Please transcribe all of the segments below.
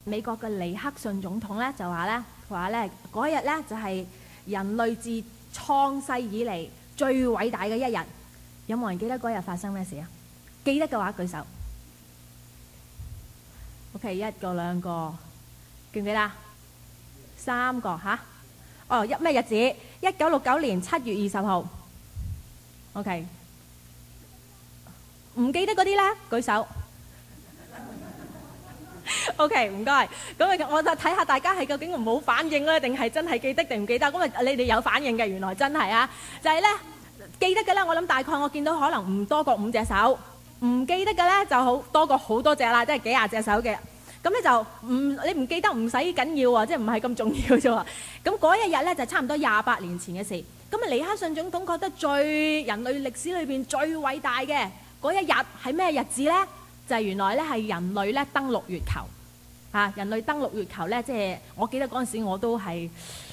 美國嘅尼克遜總統咧就話咧嗰一日咧就係人類自創世以嚟最偉大嘅一日。有冇人記得嗰日發生咩事啊？記得嘅話舉手。OK， 一個兩個，記唔記得？3個嚇。哦，咩日子？1969年7月20號。OK， 唔記得嗰啲咧舉手。OK， 唔該。咁我就睇下大家係究竟冇反應咧，定係真係記得定唔記得？咁啊，你哋有反應嘅，原來真係啊，就係咧記得嘅咧。我諗大概我見到可能唔多過5隻手，唔記得嘅咧就好多過好多隻啦，即係幾廿隻手嘅。咁咧就你唔記得唔使緊要喎，即係唔係咁重要啫喎。咁嗰一日咧就差唔多28年前嘅事。咁啊，尼克遜總統覺得人類歷史裏邊最偉大嘅嗰一日係咩日子咧？就係原來咧係人類咧登陸月球嚇。人類登陸月球咧，即係我記得嗰陣時我都係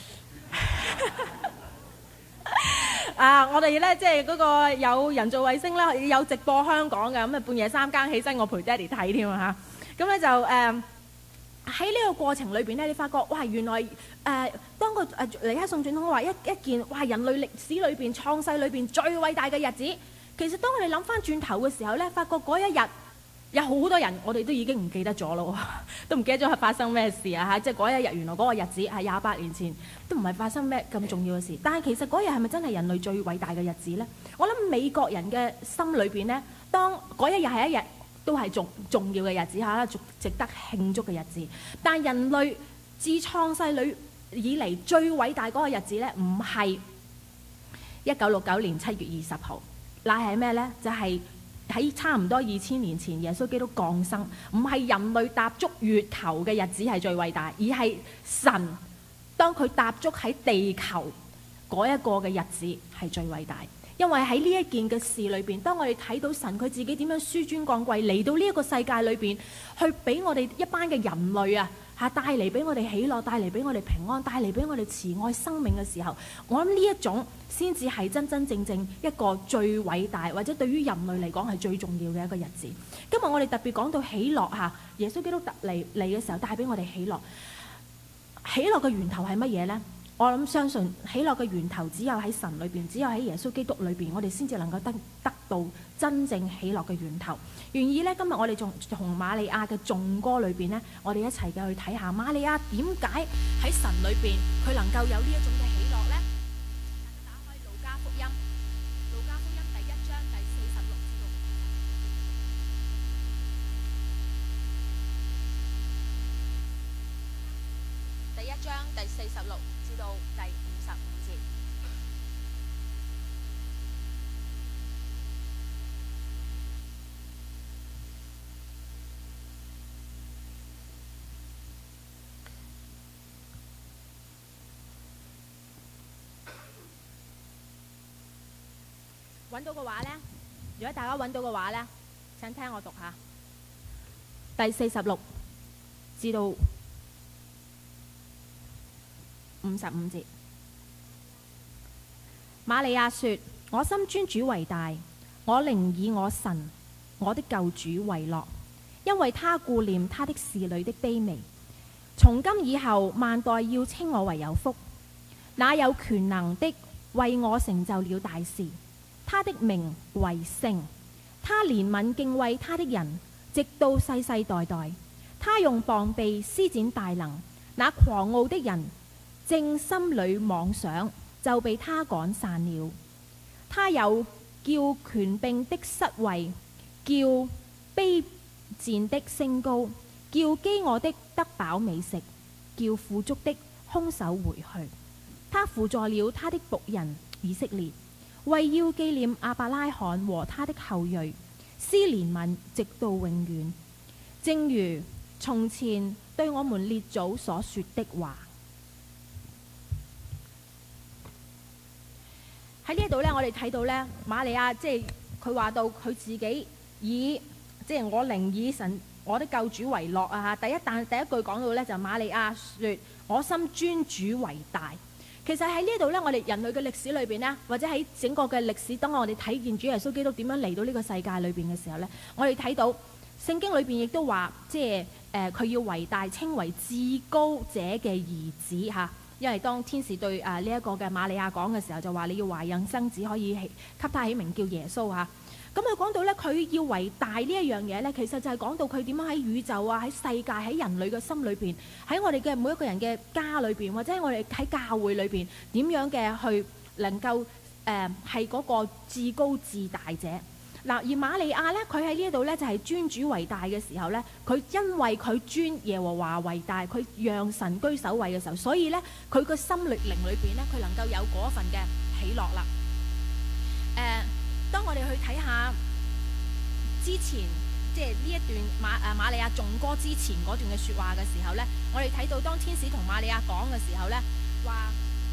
我哋咧即係嗰個有人造衛星啦，有直播香港嘅。咁啊，半夜3更起身，我陪爹哋睇添啊嚇。咁咧就喺呢個過程裏邊咧，你發覺哇，原來當個尼克遜總統話一件哇人類歷史裏邊創世裏邊最偉大嘅日子，其實當我哋諗翻轉頭嘅時候咧，發覺嗰一日有好多人我哋都已經唔記得咗咯，都唔記得咗係發生咩事啊嚇！即係嗰一日原來嗰個日子係28年前，都唔係發生咩咁重要嘅事。但係其實嗰日係咪真係人類最偉大嘅日子咧？我諗美國人嘅心裏邊咧，當嗰一日係一日都係重要嘅日子嚇，值得慶祝嘅日子。但人類自創世裏以嚟最偉大嗰個日子咧，唔係1969年7月20號，乃係咩咧？就係喺差唔多2000年前，耶穌基督降生，唔係人類踏足月球嘅日子係最偉大，而係神當佢踏足喺地球嗰一個嘅日子係最偉大。因為喺呢一件嘅事裏邊，當我哋睇到神佢自己點樣紆尊降貴嚟到呢一個世界裏邊，去俾我哋一班嘅人類啊嚇帶嚟俾我哋喜樂，帶嚟俾我哋平安，帶嚟俾我哋慈愛生命嘅時候，我諗呢一種先至係真真正正一個最偉大，或者對於人類嚟講係最重要嘅一個日子。今日我哋特別講到喜樂嚇，耶穌基督嚟嘅時候帶俾我哋喜樂。喜樂嘅源頭係乜嘢呢？我諗相信喜樂嘅源頭只有喺神裏邊，只有喺耶穌基督裏邊，我哋先至能夠得到真正喜樂嘅源頭。願意呢，今日我哋仲同瑪利亞嘅頌歌裏邊呢，我哋一齊嘅去睇下瑪利亞點解喺神裏邊佢能夠有呢一種嘅喜樂呢？大家打開路加福音，路加福音第1章第46至到第1章第46至到第55節。揾到嘅話呢，如果大家揾到嘅話呢，請聽我讀下第46至到55節。瑪利亞說：我心尊主為大，我靈以我神我的救主為樂，因為他顧念他的侍女的卑微。從今以後，萬代要稱我為有福。那有權能的為我成就了大事，他的名為聖。他憐憫敬畏他的人，直到世世代代。他用膀臂施展大能，那狂傲的人正心裏妄想，就被他趕散了。他有叫權柄的失位，叫卑賤的升高，叫飢餓的得飽美食，叫富足的空手回去。他扶助了他的僕人以色列，為要紀念亞伯拉罕和他的後裔，施憐憫直到永遠，正如從前對我們列祖所說的話。喺呢度呢，我哋睇到呢，瑪利亞即係佢話到佢自己以即係我靈以神我的救主為樂啊！第一句講到呢，就瑪利亞說我心尊主為大。其實喺呢度呢，我哋人類嘅歷史裏邊呢，或者喺整個嘅歷史，當我哋睇見主耶穌基督點樣嚟到呢個世界裏邊嘅時候呢，我哋睇到聖經裏邊亦都話，即係佢要為大，稱為至高者嘅兒子嚇。因為當天使對呢一個嘅瑪利亞講嘅時候，就話你要懷孕生子，可以給他起名叫耶穌嚇。咁佢講到咧，佢要為大呢一樣嘢咧，其實就係講到佢點樣喺宇宙啊、喺世界、喺人類嘅心裏邊，喺我哋嘅每一個人嘅家裏邊，或者我哋喺教會裏邊點樣嘅去能夠係嗰個至高至大者。嗱，而瑪利亞咧，佢喺呢一度咧就係尊主為大嘅時候咧，佢因為佢尊耶和華為大，佢讓神居首位嘅時候，所以咧佢個心靈裏邊咧，佢能夠有嗰份嘅喜樂啦。當我哋去睇下之前，即係呢一段瑪利亞頌歌之前嗰段嘅説話嘅時候咧，我哋睇到當天使同瑪利亞講嘅時候咧，話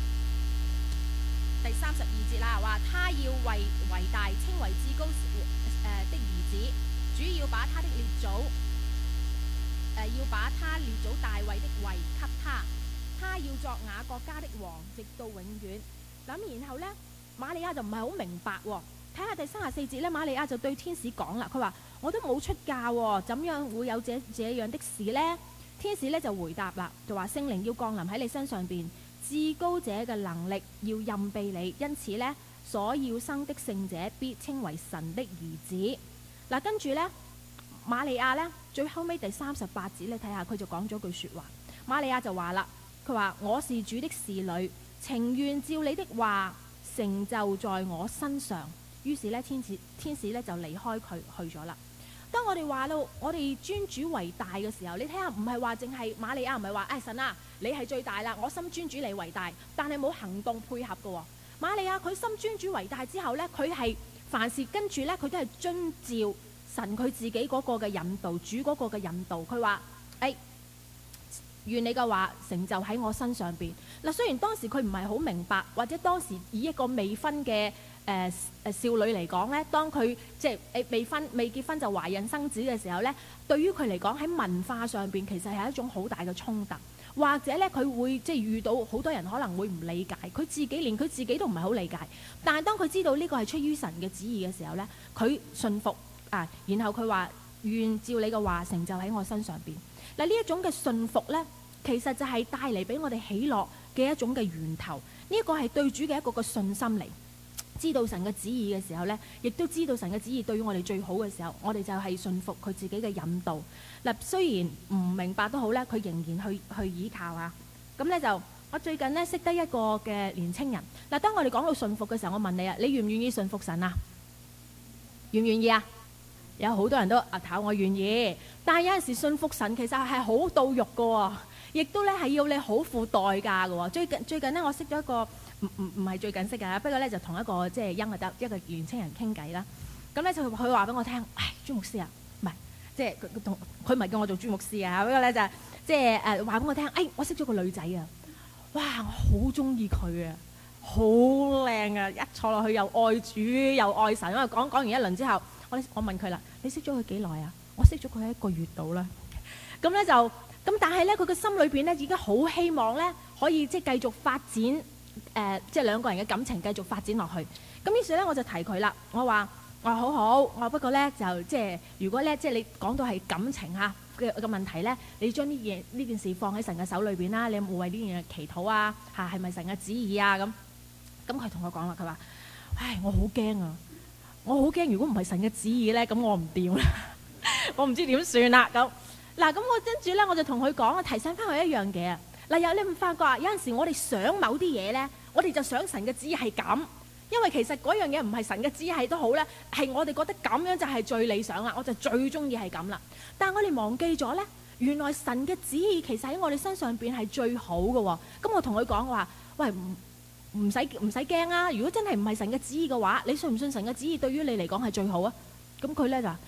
第32節啦，話他要為大，稱為至高的兒子，主要把他的列祖要把他列祖大衛的位給他，他要作雅各家的王，直到永遠。咁然後咧，瑪利亞就唔係好明白喎。睇下第34節咧，瑪利亞就對天使講啦，佢話我都冇出嫁喎，怎樣會有這樣的事呢？天使咧就回答啦，就話聖靈要降臨喺你身上邊，至高者嘅能力要蔭庇你，因此呢，所要生的聖者必稱為神的兒子。嗱，跟住呢，瑪利亞呢，最後尾第38節你睇下佢就講咗句説話，瑪利亞就話啦，佢話我是主的侍女，情願照你的話成就在我身上。於是咧，天使咧就離開佢去咗啦。當我哋話到我哋尊主為大嘅時候，你睇下唔係話淨係瑪利亞唔係話神啊，你係最大啦，我心尊主你為大，但係冇行動配合嘅。瑪利亞佢心尊主為大之後咧，佢係凡事跟住咧，佢都係遵照神佢自己嗰個嘅引導，主嗰個嘅引導。佢話願你嘅話成就喺我身上邊。嗱，雖然當時佢唔係好明白，或者當時以一個未婚嘅少女嚟講咧，當佢即係未結婚就懷孕生子嘅時候咧，對於佢嚟講喺文化上邊其實係一種好大嘅衝突，或者咧佢會即係遇到好多人可能會唔理解，佢自己連佢自己都唔係好理解。但係當佢知道呢個係出於神嘅旨意嘅時候咧，佢信服啊，然後佢話願照你嘅話成就喺我身上邊。嗱，呢一種嘅信服咧，其實就係帶嚟俾我哋喜樂嘅一種嘅源頭。呢一個係對主嘅一個嘅信心嚟。知道神嘅旨意嘅時候呢，亦都知道神嘅旨意對於我哋最好嘅時候，我哋就係信服佢自己嘅引導。嗱，雖然唔明白都好呢，佢仍然去依靠啊。咁呢就我最近呢識得一個嘅年青人。嗱，當我哋講到信服嘅時候，我問你啊，你願唔願意信服神啊？願唔願意啊？有好多人都頭我願意，但係有陣時信服神其實係好到肉㗎喎，亦都咧係要你好付代價㗎喎。最近呢，我識咗一個。唔係最近識㗎，不過咧就同一個即係恩德一個年青人傾偈啦。咁咧就佢話俾我聽，朱牧師啊，唔係即係佢唔係叫我做朱牧師啊。不過咧就即係話俾我聽，我識咗個女仔啊，哇！我好中意佢啊，好靚啊，一坐落去又愛主又愛神。因為講完一輪之後，我問佢啦，你識咗佢幾耐啊？我識咗佢1個月到啦。咁咧就咁，但係咧佢個心裏邊咧已經好希望咧可以即係繼續發展。即係兩個人嘅感情繼續發展落去。咁於是咧我就提佢啦，我話好，我不過咧就即係如果咧即係你講到係感情嚇嘅問題咧，你將呢件事放喺神嘅手裏邊啦，你有冇為呢樣嘢祈禱啊？係咪神嘅旨意啊？咁佢同我講啦，佢話：我好驚啊！我好驚，如果唔係神嘅旨意咧，咁我唔掂啦，我唔知點算啦。咁嗱，咁我跟住咧我就同佢講，提醒翻佢一樣嘢啊。嗱，你唔發覺啊？有陣時我哋想某啲嘢咧，我哋就想神嘅旨意係咁，因為其實嗰樣嘢唔係神嘅旨意係都好咧，係我哋覺得咁樣就係最理想啦，我就最中意係咁啦。但係我哋忘記咗咧，原來神嘅旨意其實喺我哋身上邊係最好嘅喎。咁我同佢講話，喂，唔使驚啊！如果真係唔係神嘅旨意嘅話，你信唔信神嘅旨意對於你嚟講係最好啊？咁佢咧就話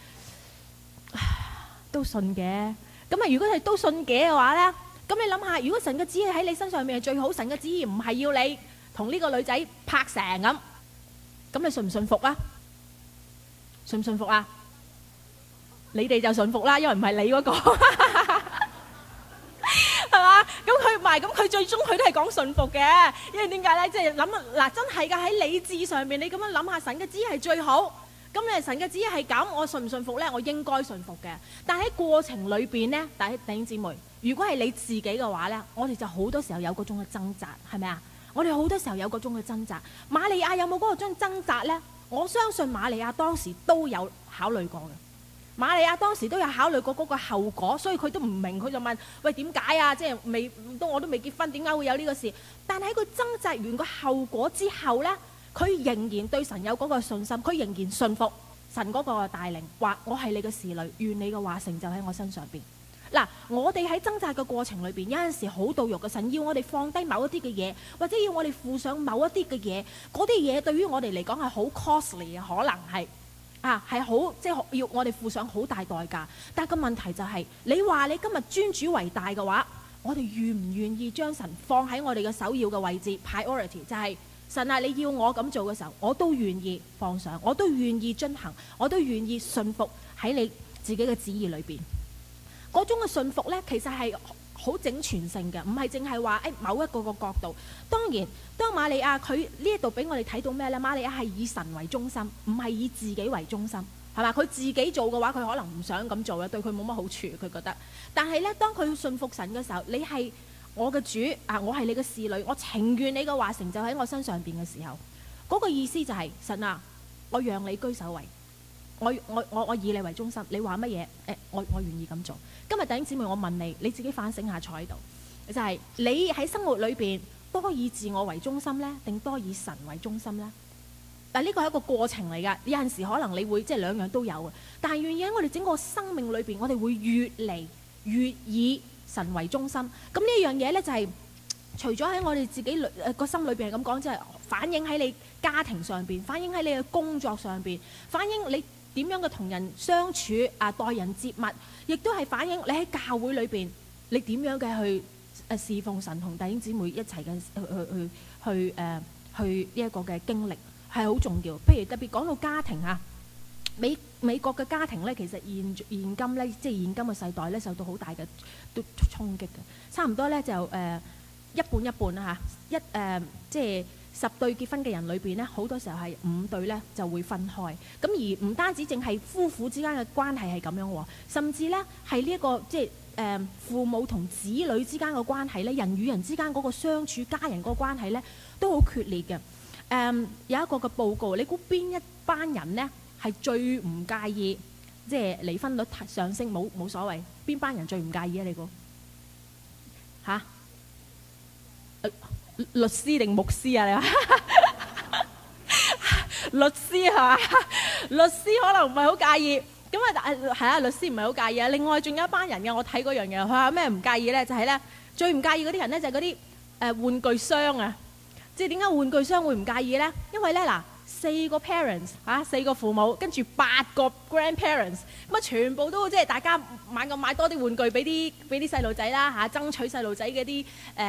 都信嘅。咁啊，如果係都信嘅話咧？咁你諗下，如果神嘅旨意喺你身上面係最好，神嘅旨意唔係要你同呢個女仔拍成咁你信唔信服啊？信唔信服啊？你哋就信服啦，因為唔係你嗰個，係嘛？咁佢最終佢都係講信服嘅，因為點解咧？即係諗嗱，真係㗎，喺理智上面，你咁樣諗下，神嘅旨意係最好， 咁咧神嘅旨意係咁，我信唔信服咧？我應該信服嘅。但喺過程裏邊咧，弟兄姊妹，如果係你自己嘅話咧，我哋就好多時候有嗰種嘅掙扎，係咪啊？我哋好多時候有嗰種嘅掙扎。瑪利亞有冇嗰個種掙扎咧？我相信瑪利亞當時都有考慮過嘅。瑪利亞當時都有考慮過嗰個後果，所以佢都唔明，佢就問：喂，點解啊？即係我都未結婚，點解會有呢個事？但係喺佢掙扎完個後果之後咧，佢仍然對神有嗰個信心，佢仍然信服神嗰個帶領，話我係你嘅侍女，願你嘅話成就喺我身上邊。嗱，我哋喺掙扎嘅過程裏邊，有陣時好到肉嘅，神要我哋放低某一啲嘅嘢，或者要我哋付上某一啲嘅嘢，嗰啲嘢對於我哋嚟講係好 costly 嘅，可能係係好即係要我哋付上好大代價。但係個問題就係，你話你今日尊主為大嘅話，我哋願唔願意將神放喺我哋嘅首要嘅位置 priority， 就係神啊，你要我咁做嘅時候，我都願意放上，我都願意遵行，我都願意信服喺你自己嘅旨意裏邊。嗰種嘅信服呢，其實係好整全性嘅，唔係淨係話某一個角度。當然，當瑪利亞佢呢一度俾我哋睇到咩呢？瑪利亞係以神為中心，唔係以自己為中心，係嘛？佢自己做嘅話，佢可能唔想咁做啦，對佢冇乜好處，佢覺得。但係呢，當佢信服神嘅時候，你係我嘅主我係你嘅侍女，我情願你嘅話成就喺我身上邊嘅時候，嗰個意思就係神啊，我讓你居首位。我以你為中心，你話乜嘢？我願意咁做。今日弟兄姊妹，我問你，你自己反省下坐喺度，就係你喺生活裏邊多以自我為中心呢，定多以神為中心呢？但呢個係一個過程嚟㗎，有陣時可能你會即係兩樣都有嘅。但係願意喺我哋整個生命裏邊，我哋會越嚟越以神為中心。咁呢樣嘢呢，就係除咗喺我哋自己個心裏邊係咁講，即係反映喺你家庭上邊，反映喺你嘅工作上邊，反映你點樣嘅同人相處待人接物，亦都係反映你喺教會裏邊你點樣嘅去侍奉神，同弟兄姊妹一齊嘅去呢一個嘅經歷係好重要。譬如特別講到家庭嚇，美國嘅家庭咧，其實現今咧，即係現今嘅世代咧，受到好大嘅衝擊嘅，差唔多咧就一半一半啦嚇，即係10對結婚嘅人裏邊咧，好多時候係5對咧就會分開。咁而唔單止淨係夫婦之間嘅關係係咁樣喎，甚至咧係呢一個即係父母同子女之間嘅關係咧，人與人之間嗰個相處、家人嗰個關係咧，都好決裂嘅。有一個嘅報告，你估邊一班人呢係最唔介意即係離婚率上升冇所謂？邊班人最唔介意啊？你估嚇？律師定牧師啊？你話律師係嘛？律師可能唔係好介意，咁係啊，律師唔係好介意啊。另外仲有一班人嘅，我睇嗰樣嘢，佢話咩唔介意咧？就係咧最唔介意嗰啲人咧，就係嗰啲玩具商啊。即係點解玩具商會唔介意咧？因為咧嗱，4個 parents 4個父母，跟住8個 grandparents， 咁啊全部都即係大家買多啲玩具俾啲細路仔啦爭取細路仔嗰啲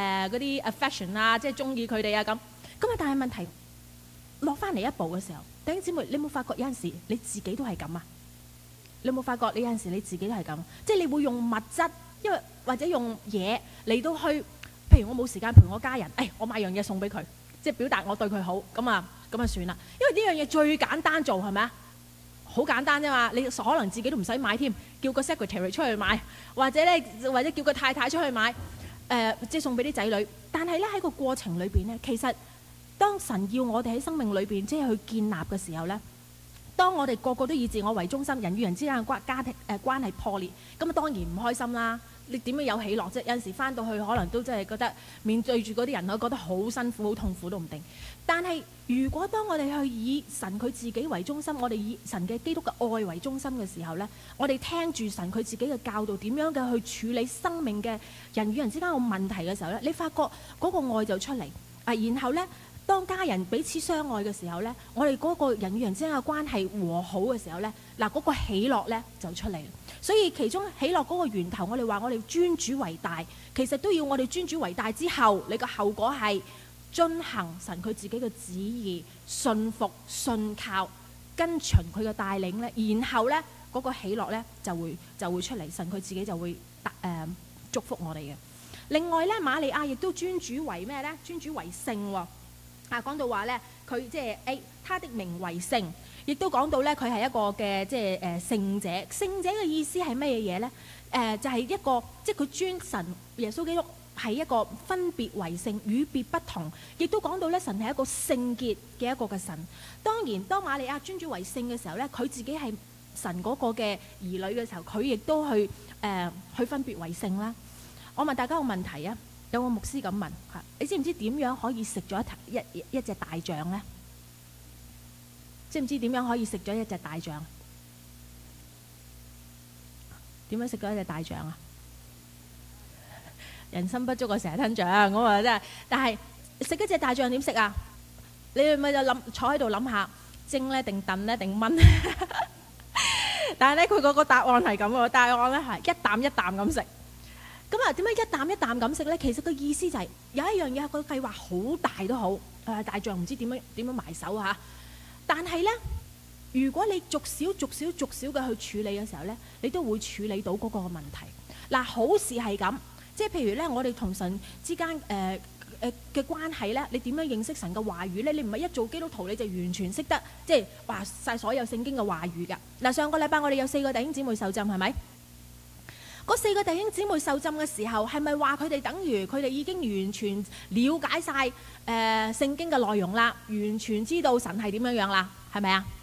affection 啊，即係中意佢哋啊咁。咁啊，但係問題落翻嚟一步嘅時候，弟兄姊妹，你有冇發覺有陣時你自己都係咁啊？你有冇發覺你有陣時你自己都係咁？即係你會用物質，因為或者用嘢嚟到去。譬如我冇時間陪我家人，我買樣嘢送俾佢，即係表達我對佢好，咁啊算啦。因為呢樣嘢最簡單做係咪啊？好簡單啫嘛，你可能自己都唔使買添，叫個 secretary 出去買，或者叫個太太出去買，即係送俾啲仔女。但係咧喺個過程裏邊咧，其實當神要我哋喺生命裏邊即係去建立嘅時候咧，當我哋個個都以自我為中心，人與人之間嘅家庭關係破裂，咁啊當然唔開心啦。你點樣有喜樂啫？有陣時翻到去可能都真係覺得面對住嗰啲人，我覺得好辛苦、好痛苦都唔定。但係如果當我哋去以神佢自己為中心，我哋以神嘅基督嘅愛為中心嘅時候呢，我哋聽住神佢自己嘅教導，點樣嘅去處理生命嘅人與人之間嘅問題嘅時候呢，你發覺嗰個愛就出嚟然後呢，當家人彼此相愛嘅時候呢，我哋嗰個人與人之間嘅關係和好嘅時候呢，嗱嗰個喜樂呢就出嚟。所以其中喜樂嗰個源頭，我哋話我哋尊主為大，其實都要我哋尊主為大之後，你個後果係遵行神佢自己嘅旨意，信服信靠跟隨佢嘅帶領呢，然後呢，嗰個喜樂呢就會出嚟，神佢自己就會祝福我哋嘅。另外呢，瑪利亞亦都尊主為咩呢？尊主為聖喎。講到話呢，佢即係他的名為聖。 亦都講到咧佢係一個嘅即係聖者。聖者嘅意思係乜嘢嘢咧？就係一個即係佢尊神耶穌基督係一個分別為聖，與別不同。亦都講到咧神係一個聖潔嘅一個嘅神。當然，當瑪利亞尊主為聖嘅時候咧，佢自己係神嗰個嘅兒女嘅時候，佢亦都去分別為聖啦。我問大家個問題啊，有個牧師咁問嚇，你知唔知點樣可以食咗一隻大象咧？知唔知點樣可以食咗一隻大象？點樣食咗一隻大象啊？人心不足啊，成日吞象，我話真係。但係食一隻大象點食啊？你哋咪就坐喺度諗下，蒸咧定燉咧定燜？但係咧，佢嗰個答案係咁喎，答案咧係一啖一啖咁食。咁啊，點解一啖一啖咁食咧？其實個意思就係有一樣嘢，個計劃好大都好，大象唔知點樣埋手嚇。但係咧，如果你逐少嘅去處理嘅時候咧，你都會處理到嗰個問題。嗱，好事係咁，即係譬如咧，我哋同神之間嘅關係咧，你點樣認識神嘅話語咧？你唔係一做基督徒你就完全識得即係話晒所有聖經嘅話語㗎。嗱，上個禮拜我哋有4個弟兄姊妹受浸，係咪？嗰4個弟兄姊妹受浸嘅時候，係咪話佢哋等於佢哋已經完全了解晒聖經嘅內容啦？完全知道神係點樣樣啦？係咪啊？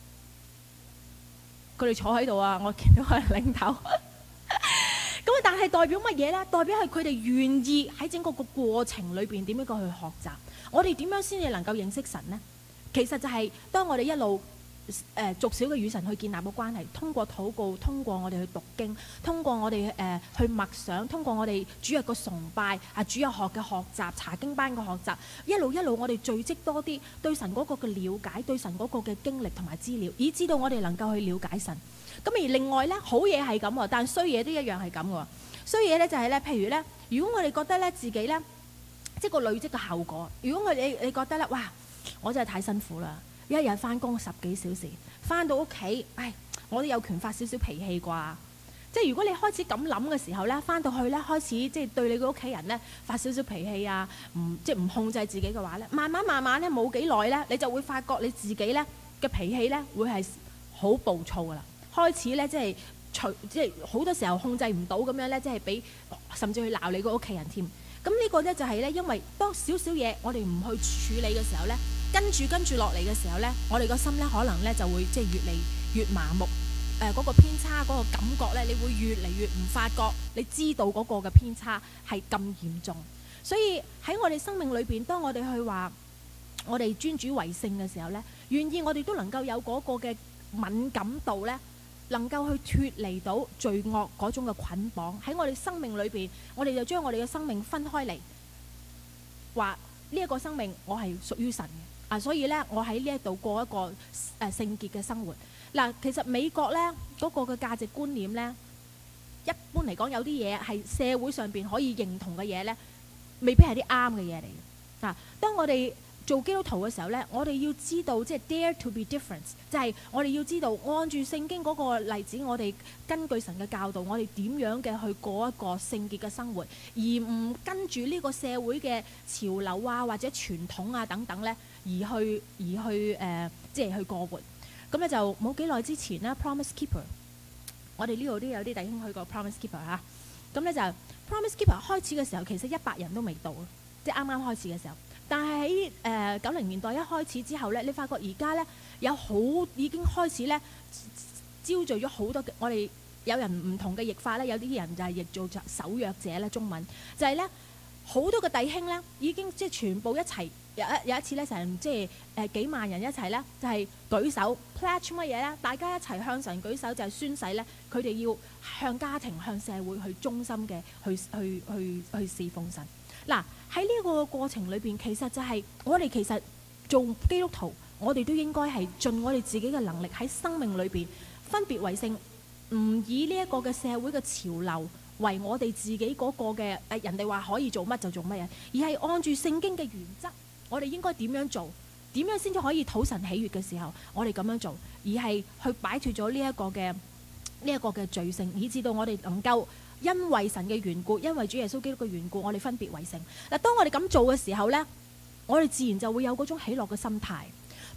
佢哋坐喺度啊，我見到佢係領頭。咁但係代表乜嘢咧？代表係佢哋願意喺整個過程裏邊點樣去學習。我哋點樣先至能夠認識神呢？其實就係當我哋一路逐少嘅與神去建立個關係，通過禱告，通過我哋去讀經，通過我哋去默想，通過我哋主日嘅崇拜主日學嘅學習，查經班嘅學習，一路我哋聚積多啲對神嗰個嘅了解，對神嗰個嘅經歷同埋資料，以至到我哋能夠去了解神。咁而另外咧，好嘢係咁喎，但衰嘢都一樣係咁喎。衰嘢咧就係咧，譬如咧，如果我哋覺得咧自己咧，即係個累積嘅後果。如果你覺得咧，哇，我真係太辛苦啦，一日翻工10幾小時，翻到屋企，我都有權發少少脾氣啩。即係如果你開始咁諗嘅時候咧，翻到去咧開始即係對你個屋企人咧發少少脾氣啊，即係唔控制自己嘅話咧，慢慢咧冇幾耐咧，你就會發覺你自己咧嘅脾氣咧會係好暴躁噶啦。開始咧，即係好多時候控制唔到咁樣咧，即係俾甚至去鬧你個屋企人添。咁呢個咧就係咧，因為當少少嘢我哋唔去處理嘅時候咧，跟住落嚟嘅時候咧，我哋個心咧可能咧就會即係越嚟越麻木。嗰個偏差嗰個感覺咧，你會越嚟越唔發覺，你知道嗰個嘅偏差係咁嚴重。所以喺我哋生命裏邊，當我哋去話我哋尊主為聖嘅時候咧，願意我哋都能夠有嗰個嘅敏感度咧，能夠去脫離到罪惡嗰種嘅捆綁。喺我哋生命裏邊，我哋就將我哋嘅生命分開嚟，話呢一個生命我係屬於神嘅所以咧我喺呢一度過一個聖潔嘅生活。嗱，其實美國咧嗰個嘅價值觀念咧，一般嚟講有啲嘢係社會上邊可以認同嘅嘢咧，未必係啲啱嘅嘢嚟嘅。嗱，當我哋做基督徒嘅時候咧，我哋要知道即係 dare to be different， 就係我哋要知道按住聖經嗰個例子，我哋根據神嘅教導，我哋點樣嘅去過一個聖潔嘅生活，而唔跟住呢個社會嘅潮流啊或者傳統啊等等咧，而去即係去過活。咁咧就冇幾耐之前咧 Promise Keeper， 我哋呢度都有啲弟兄去過 Promise Keeper 嚇。咁咧就 Promise Keeper 開始嘅時候，其實100人都未到，即係啱啱開始嘅時候。但係喺90年代一開始之後咧，你發覺而家咧已經開始咧招聚咗好多嘅，我哋有人唔同嘅譯法咧，有啲人就係譯做守約者咧，中文就係咧好多嘅弟兄咧已經即係全部一齊。有一次咧，成即係幾萬人一齊咧，就係舉手 pledge 乜嘢咧？大家一齊向神舉手，就係宣誓咧，佢哋要向家庭、向社會去忠心嘅去侍奉神。嗱，喺呢個過程裏邊，其實就係我哋其實做基督徒，我哋都應該係盡我哋自己嘅能力喺生命裏邊分別為聖，唔以呢一個嘅社會嘅潮流為我哋自己嗰個嘅人哋話可以做乜就做乜嘢，而係按住聖經嘅原則。我哋應該點樣做？點樣先至可以討神喜悅嘅時候，我哋咁樣做，而係去擺脫咗呢一個嘅罪性，以至到我哋能夠因為神嘅緣故，因為主耶穌基督嘅緣故，我哋分別為聖。嗱，當我哋咁做嘅時候呢，我哋自然就會有嗰種喜樂嘅心態。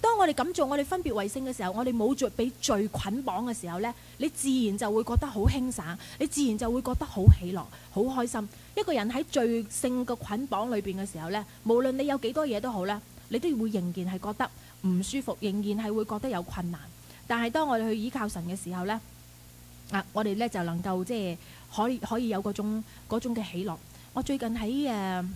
當我哋咁做，我哋分別為聖嘅時候，我哋冇罪俾罪捆綁嘅時候呢，你自然就會覺得好輕省，你自然就會覺得好喜樂、好開心。一個人喺罪性嘅捆綁裏邊嘅時候呢，無論你有幾多嘢都好呢，你都會仍然係覺得唔舒服，仍然係會覺得有困難。但係當我哋去依靠神嘅時候呢，我哋呢就能夠即係可以有嗰種嘅喜樂。我最近喺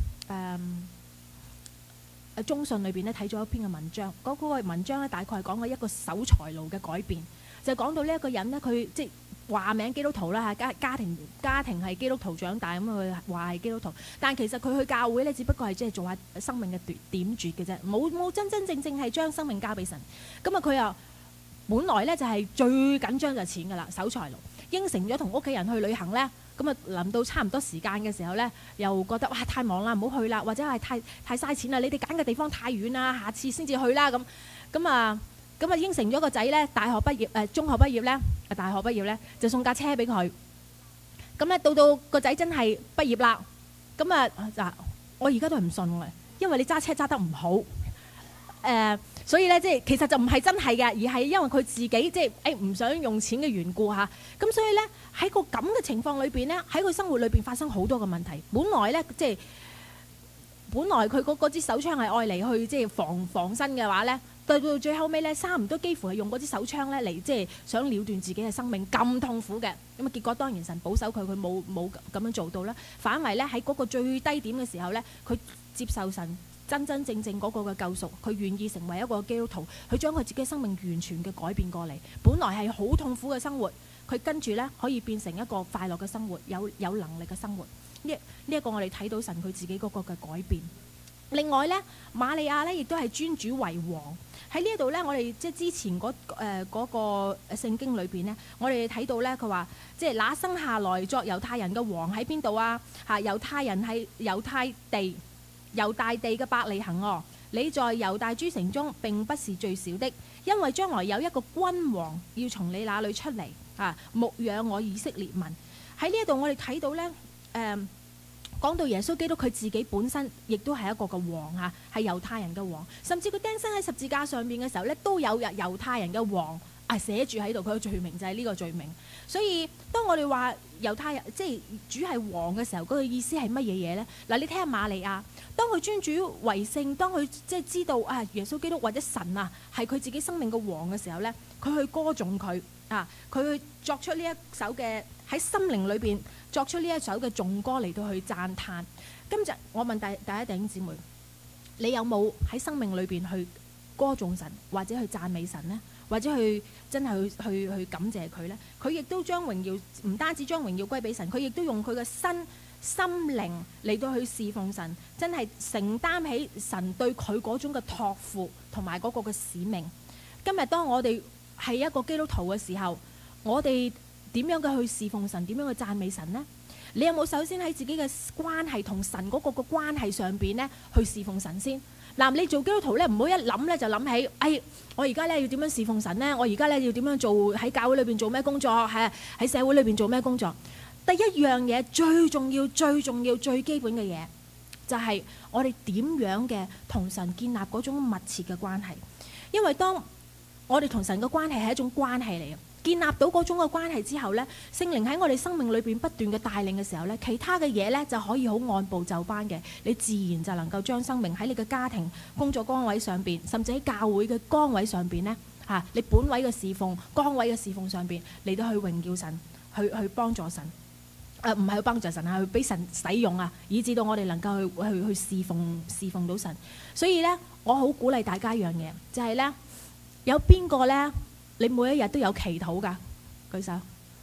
中信裏邊咧睇咗一篇嘅文章，嗰個文章咧大概係講過一個守財奴嘅改變，就講到呢一個人咧，佢即係話名基督徒啦嚇，家庭係基督徒長大，咁佢話係基督徒，但其實佢去教會咧，只不過係即係做下生命嘅點綴嘅啫，冇真真正正係將生命交俾神。咁啊佢又本來咧就係最緊張就係錢噶啦，守財奴應承咗同屋企人去旅行咧。咁啊，臨到差唔多時間嘅時候呢，又覺得哇太忙啦，唔好去啦，或者係太嘥錢啦，你哋揀嘅地方太遠啦，下次先至去啦咁啊應承咗個仔呢，中學畢業呢，大學畢業呢，就送架車俾佢。咁呢到個仔真係畢業啦，咁啊我而家都係唔信嘅，因為你揸車揸得唔好。所以咧，即係其實就唔係真係嘅，而係因為佢自己即係唔想用錢嘅緣故嚇。咁所以咧喺個咁嘅情況裏邊咧，喺佢生活裏邊發生好多嘅問題。本來咧即係本來佢嗰支手槍係愛嚟去即係防身嘅話咧，到最後尾咧，差唔多幾乎係用嗰支手槍咧嚟即係想了斷自己嘅生命，咁痛苦嘅。咁啊結果當然神保守佢冇咁樣做到啦。反為咧喺嗰個最低點嘅時候咧，佢接受神真真正正嗰個嘅救贖，佢願意成為一個基督徒，佢將佢自己生命完全嘅改變過嚟。本來係好痛苦嘅生活，佢跟住呢可以變成一個快樂嘅生活，有能力嘅生活。呢一個我哋睇到神佢自己嗰個嘅改變。另外呢，瑪利亞呢亦都係尊主為王。喺呢一度呢，我哋即係之前嗰個聖經裏邊呢，我哋睇到呢，佢話即係那生下來作猶太人嘅王喺邊度啊？嚇，猶太人係猶大地嘅伯利恆哦，你在猶大諸城中並不是最小的，因為將來有一個君王要從你那裏出嚟牧養我以色列民。喺呢一度我哋睇到呢，講到耶穌基督佢自己本身亦都係一個嘅王嚇，係猶太人嘅王，甚至佢釘身喺十字架上面嘅時候呢，都有猶太人嘅王寫住喺度，佢嘅罪名就係呢個罪名。所以當我哋話猶太人即係主係王嘅時候，嗰個意思係乜嘢嘢呢？嗱，你睇下瑪利亞，當佢尊主為聖，當佢即係知道耶穌基督或者神係佢自己生命嘅王嘅時候呢，佢去歌頌佢佢去作出呢一首嘅喺心靈裏邊作出呢一首嘅頌歌嚟到去讚嘆。今日我問大家弟兄姊妹，你有冇喺生命裏邊去歌頌神或者去讚美神呢？或者去真係去感謝佢呢？佢亦都將榮耀唔單止將榮耀歸俾神，佢亦都用佢嘅心靈嚟到去侍奉神，真係承擔起神對佢嗰種嘅託付同埋嗰個嘅使命。今日當我哋係一個基督徒嘅時候，我哋點樣嘅去侍奉神，點樣去讚美神呢？你有冇首先喺自己嘅關係同神嗰個嘅關係上邊呢去侍奉神先？嗱，你做基督徒咧，唔好一諗咧就諗起，我而家咧要點樣侍奉神呢？我而家咧要點樣做喺教會裏邊做咩工作？喺社會裏邊做咩工作？第一樣嘢最重要、最重要、最基本嘅嘢，就係我哋點樣嘅同神建立嗰種密切嘅關係。因為當我哋同神嘅關係係一種關係嚟嘅。建立到嗰種嘅關係之後呢，聖靈喺我哋生命裏邊不斷嘅帶領嘅時候呢，其他嘅嘢呢就可以好按部就班嘅，你自然就能夠將生命喺你嘅家庭、工作崗位上邊，甚至喺教會嘅崗位上邊呢，你本位嘅侍奉、崗位嘅侍奉上邊嚟到去榮耀神，去幫助神，唔係去幫助神去俾神使用以至到我哋能夠去侍奉到神。所以呢，我好鼓勵大家一樣嘢，就係呢：有邊個呢？你每一日都有祈禱噶？舉手，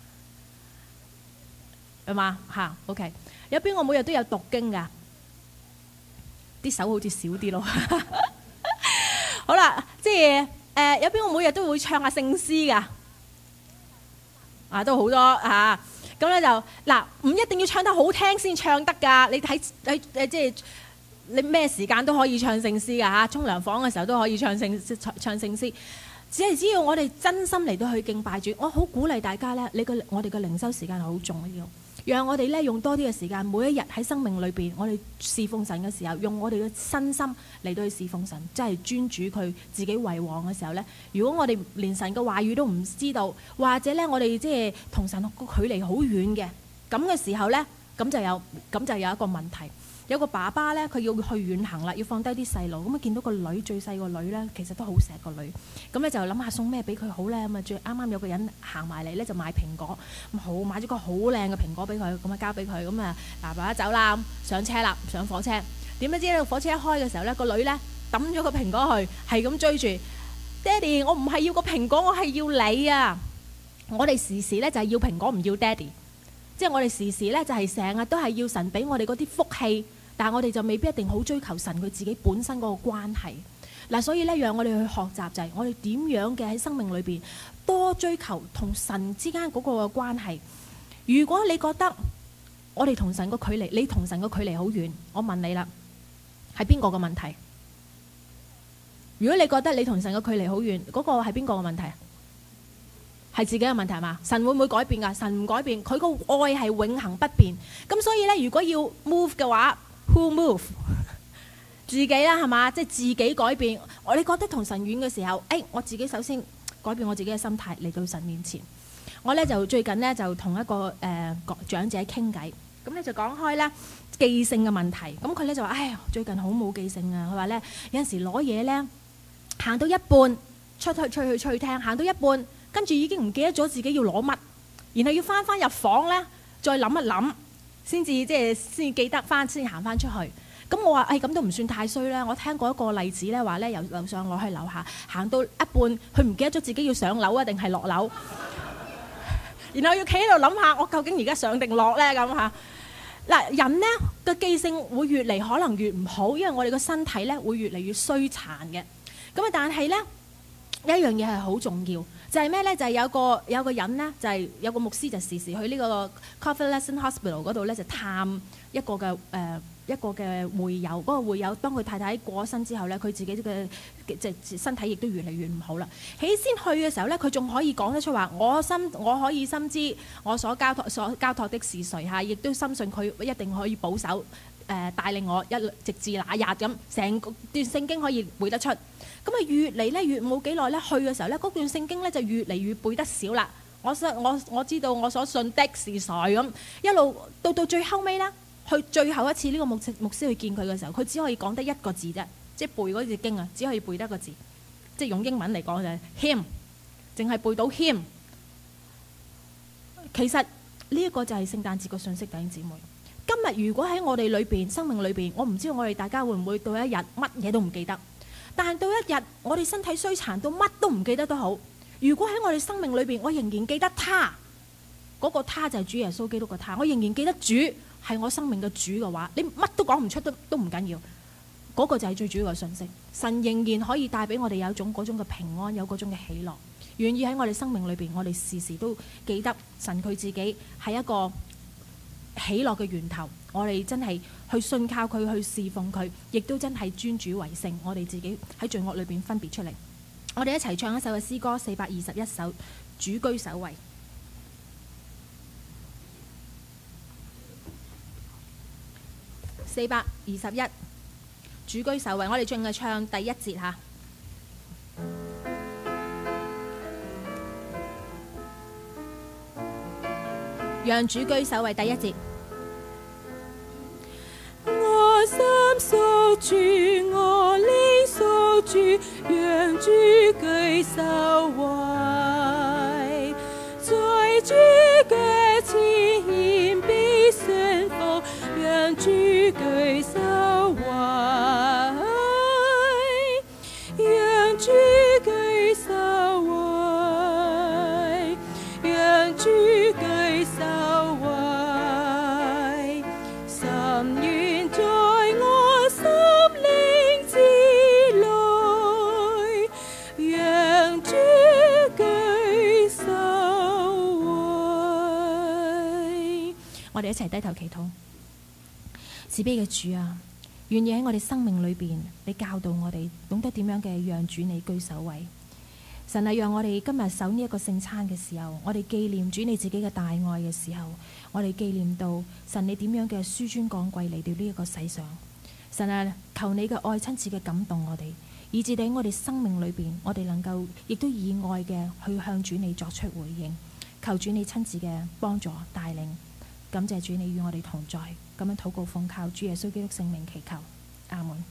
係嘛？OK。有邊個每日都有讀經噶？啲手好似少啲咯。好啦，即係有邊個每日都會唱下聖詩噶？都好多咁咧就嗱，唔一定要唱得好聽先唱得噶。你睇即係你咩時間都可以唱聖詩噶沖涼房嘅時候都可以唱聖詩。只要我哋真心嚟到去敬拜主，我好鼓勵大家呢，我哋嘅靈修時間係好重要。 讓我哋咧用多啲嘅時間，每一日喺生命裏邊，我哋侍奉神嘅時候，用我哋嘅身心嚟到去侍奉神，即係專主佢自己為王嘅時候咧。如果我哋連神嘅話語都唔知道，或者咧我哋即係同神個距離好遠嘅咁嘅時候咧，咁就有一個問題。有個爸爸咧，佢要去遠行啦，要放低啲細路，咁啊見到個女最細個女咧，其實都好錫個女，咁咧就諗下送咩俾佢好咧，咁啊最啱啱有個人行埋嚟咧就買蘋果，咁買咗個好靚嘅蘋果俾佢，咁啊交俾佢，咁啊爸爸走啦，上車啦，上火車，點不知咧火車一開嘅時候咧，個女咧抌咗個蘋果去，係咁追住爹哋，我唔係要個蘋果，我係要你啊！我哋時時咧就係要蘋果，唔要爹哋。即係我哋時時咧就係成日都係要神俾我哋嗰啲福氣，但係我哋就未必一定好追求神佢自己本身嗰個關係。嗱，所以咧讓我哋去學習就係我哋點樣嘅喺生命裏邊多追求同神之間嗰個關係。如果你覺得我哋同神個距離，你同神個距離好遠，我問你啦，係邊個嘅問題？如果你覺得你同神個距離好遠，嗰個係邊個嘅問題？係自己嘅問題係嘛？神會唔會改變㗎？神唔改變，佢個愛係永恆不變。咁所以咧，如果要 move 嘅話 ，who move？ 自己啦係嘛？即係自己改變。你覺得同神遠嘅時候，我自己首先改變我自己嘅心態嚟到神面前。我咧就最近咧就同一個長者傾偈，咁咧就講開咧記性嘅問題。咁佢咧就話：最近好冇記性啊！佢話咧有陣時攞嘢咧行到一半出去廳，行到一半。跟住已經唔記得咗自己要攞乜，然後要翻入房咧，再諗一諗，先記得翻，先行翻出去。咁我話咁都唔算太衰啦。我聽過一個例子咧，話咧由樓上攞去樓下，行到一半，佢唔記得咗自己要上樓啊定係落樓，然後要企喺度諗下，我究竟而家上定落咧咁嚇。嗱，人呢個記性會越嚟可能越唔好，因為我哋個身體咧會越嚟越衰殘嘅。咁啊，但係咧有一樣嘢係好重要。就係咩咧？就係有個人咧，就係有個牧師就時時去呢個 Convalescent Hospital 嗰度咧，就探一個嘅會友。嗰個會友當佢太太過咗身之後咧，佢自己嘅身體亦都越嚟越唔好啦。起先去嘅時候咧，佢仲可以講得出話：我可以深知我所交託的是誰嚇，亦都深信佢一定可以保守帶領我直至那日咁。成段聖經可以背得出。咁啊，越嚟咧越冇幾耐咧，去嘅時候咧，嗰段聖經咧就越嚟越背得少啦。我知道我所信的是誰咁，一路到最後尾啦，去最後一次呢個牧師去見佢嘅時候，佢只可以講得一個字啫，即係背嗰隻經啊，只可以背得一個字，即係用英文嚟講就係 him， 淨係背到 him。其實呢一個就係聖誕節個信息，弟兄姊妹。今日如果喺我哋裏邊生命裏邊，我唔知道我哋大家會唔會到一日乜嘢都唔記得。但係到一日，我哋身體衰殘到乜都唔記得都好。如果喺我哋生命裏邊，我仍然記得他，嗰個他就係主耶穌基督個他，我仍然記得主係我生命嘅主嘅話，你乜都講唔出都唔緊要。嗰個就係最主要嘅信息。神仍然可以帶俾我哋有嗰種嘅平安，有嗰種嘅喜樂。願意喺我哋生命裏邊，我哋時時都記得神佢自己係一個喜樂嘅源頭。我哋真係去信靠佢，去侍奉佢，亦都真係尊主為聖。我哋自己喺罪惡裏邊分別出嚟。我哋一齊唱一首嘅詩歌421首，主居首位。421，主居首位。我哋淨係唱第一節吓。讓主居首位，第一節。 我心屬主，我靈屬主，讓主居首位。在主腳前謙卑順服，讓主居首位，讓主居首位，讓主居首位。心願在我心靈之內，讓主居首位。 我哋一齊低頭祈禱。慈悲嘅主啊，願意喺我哋生命裏邊，你教導我哋懂得點樣嘅讓主你居首位。 神啊，讓我哋今日守呢一個聖餐嘅時候，我哋紀念主你自己嘅大愛嘅時候，我哋紀念到神你點樣嘅紆尊降貴嚟到呢一個世上。神啊，求你嘅愛親自嘅感動我哋，以致喺我哋生命裏邊，我哋能夠亦都以愛嘅去向主你作出回應。求主你親自嘅幫助帶領，感謝主你與我哋同在，咁樣禱告奉靠主耶穌基督聖名祈求，阿門。